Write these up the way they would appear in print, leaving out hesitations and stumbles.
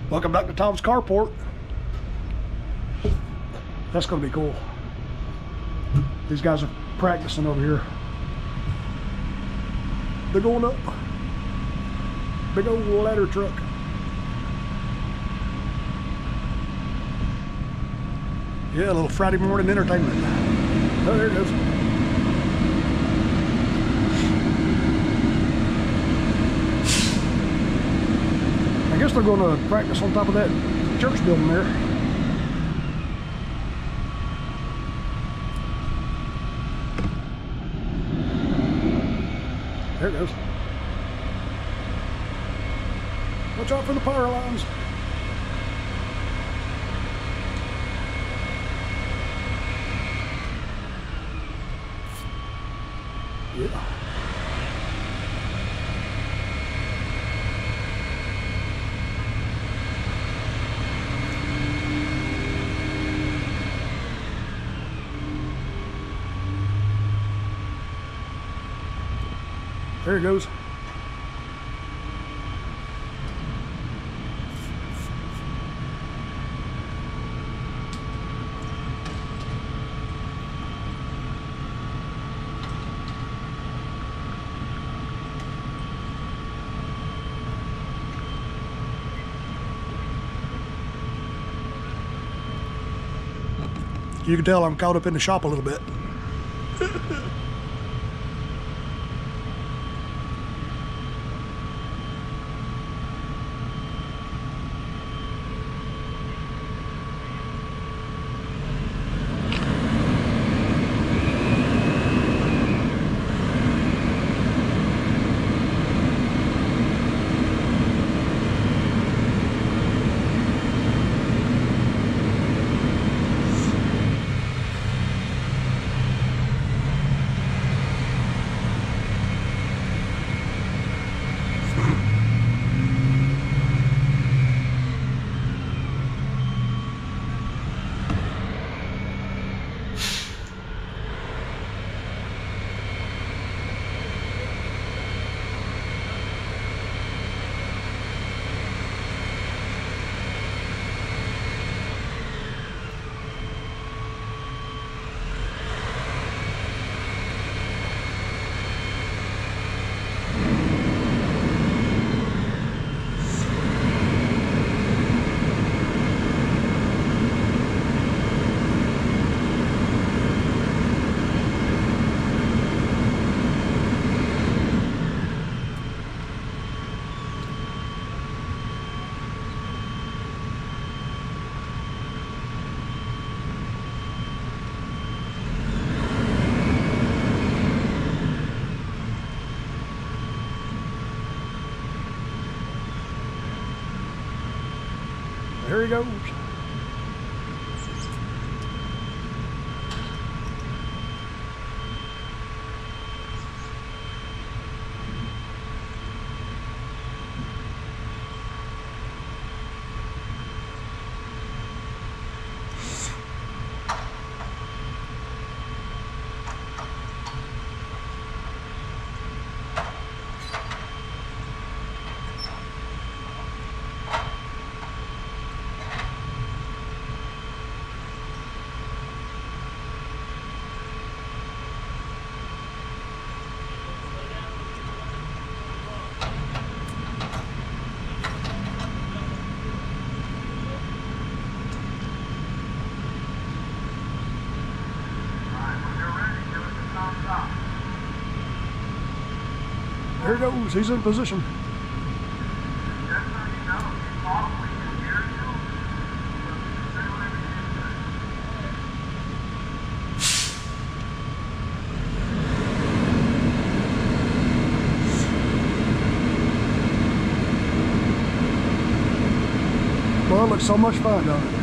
Welcome back to Tom's Carport. That's going to be cool. These guys are practicing over here. They're going up. Big old ladder truck. Yeah, a little Friday morning entertainment. Oh, there it goes. I guess they're going to practice on top of that church building there. There it goes. Watch out for the power lines. Yeah. There it goes. You can tell I'm caught up in the shop a little bit. There he goes. There he goes, he's in position. Well, it looks so much fun, doesn't it?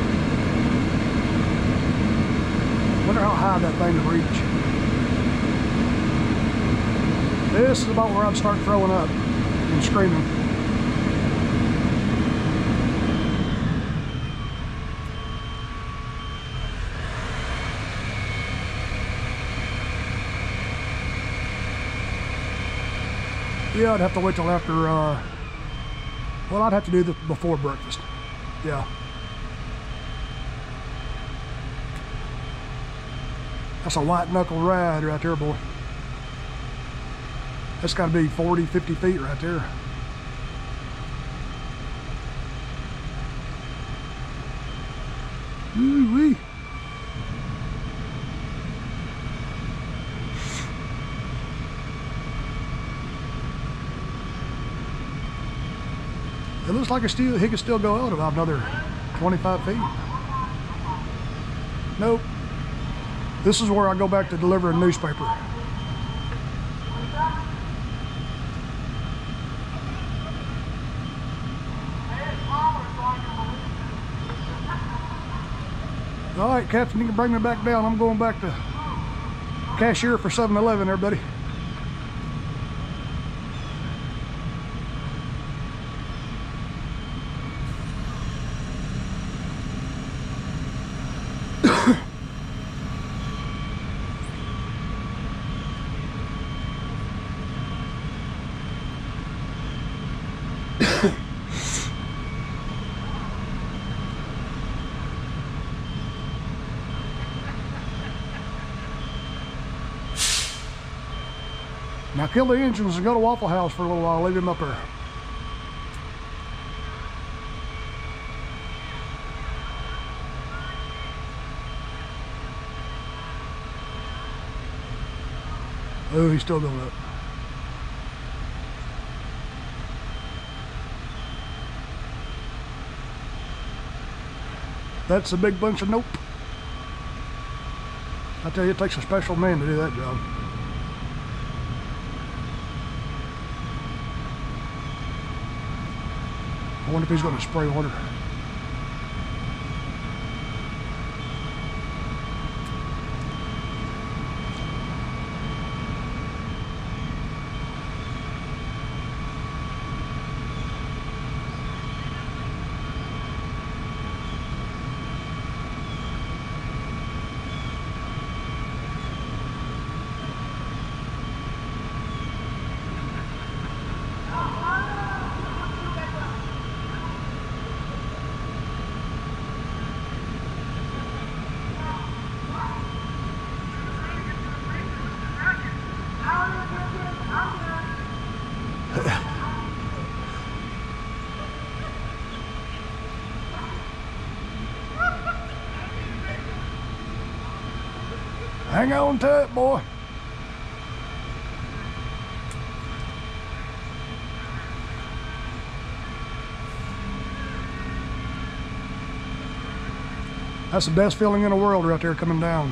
Wonder how high that thing will reach. This is about where I'd start throwing up and screaming. Yeah, I'd have to wait till after Well, I'd have to do this before breakfast. Yeah. That's a white knuckle ride right there, boy. That's got to be 40, 50 feet right there. Ooh-wee. It looks like he could still go out about another 25 feet. Nope. This is where I go back to deliver a newspaper. All right, Captain, you can bring me back down. I'm going back to cashier for 7-Eleven there, buddy. Now kill the engines and go to Waffle House for a little while. Leave him up there. Oh, he's still going up. That's a big bunch of nope. I tell you, it takes a special man to do that job. I wonder if he's going to spray water. Hang on to it, boy. That's the best feeling in the world right there coming down.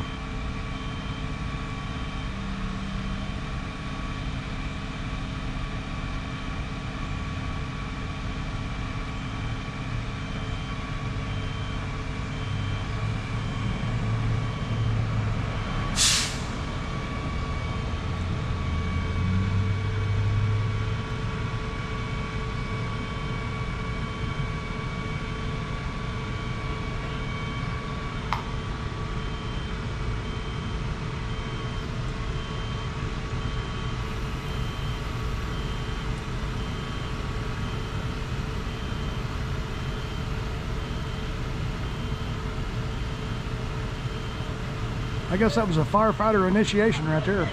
I guess that was a firefighter initiation right there.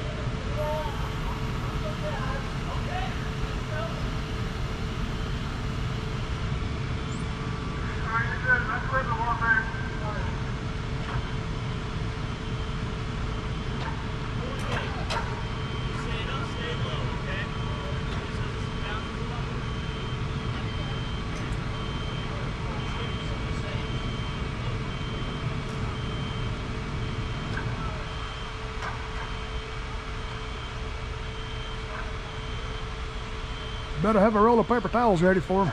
Better have a roll of paper towels ready for him.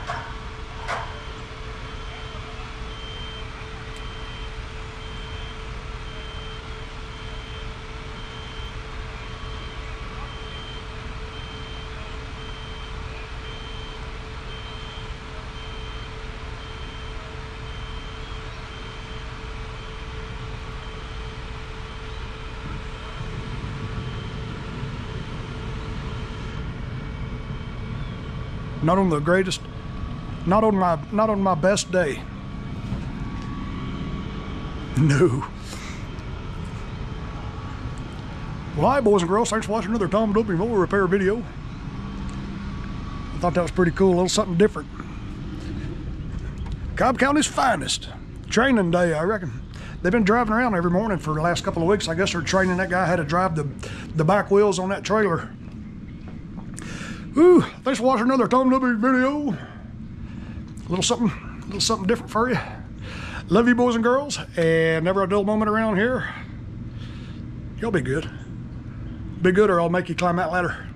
Not on the greatest Not on my best day. No. Well, hi, boys and girls. Thanks for watching another Tom Doping mower repair video. I thought that was pretty cool. A little something different. Cobb County's finest. Training day, I reckon. They've been driving around every morning for the last couple of weeks. I guess they're training that guy how to drive the back wheels on that trailer. Woo! Thanks for watching another Tom Doping video. A little something different for you. Love you, boys and girls, and never a dull moment around here. Y'all be good. Be good or I'll make you climb that ladder.